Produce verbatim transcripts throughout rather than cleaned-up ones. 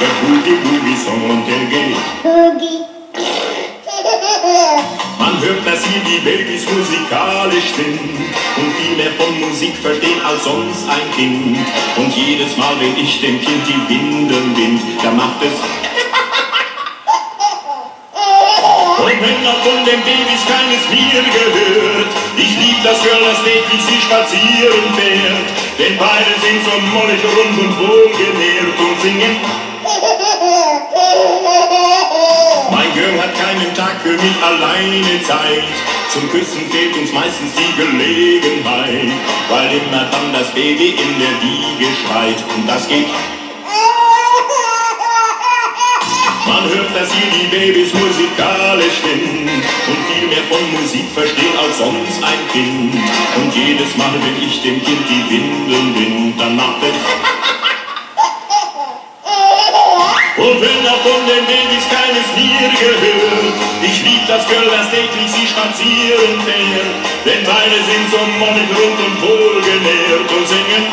der Boogie-Boogie-Song und der geht. Boogie. Man hört, dass hier die Babys musikalisch sind und viel mehr von Musik verstehen als sonst ein Kind. Und jedes Mal, wenn ich dem Kind die Windeln bind, da macht es. Und wenn noch von den Babys keines mir gehört, ich lieb das Girl, das täglich sie spazieren fährt, denn beide sind so mollig rund und wohlgenährt und singen. Mein Girl hat keinen Tag für mich alleine Zeit, zum Küssen fehlt uns meistens die Gelegenheit, weil immer dann das Baby in der Wiege schreit und das geht. Man hört, dass hier die Babys musikalisch sind und viel mehr von Musik verstehen als sonst ein Kind. Und jedes Mal, wenn ich dem Kind die Windeln bind, dann macht es. Und wenn auch von den Babys keines mir gehört, ich lieb das Girl, das täglich sie spazieren fährt, denn beide sind so mollig rund und wohlgenährt und singen.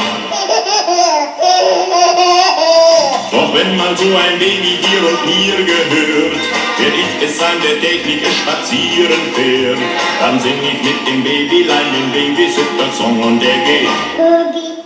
Doch wenn mal so ein Baby dir und mir gehört, werd ich es sein, der täglich spazieren fährt, dann sing ich mit dem Babylein den Babysitter-Song und der geht. Boogie.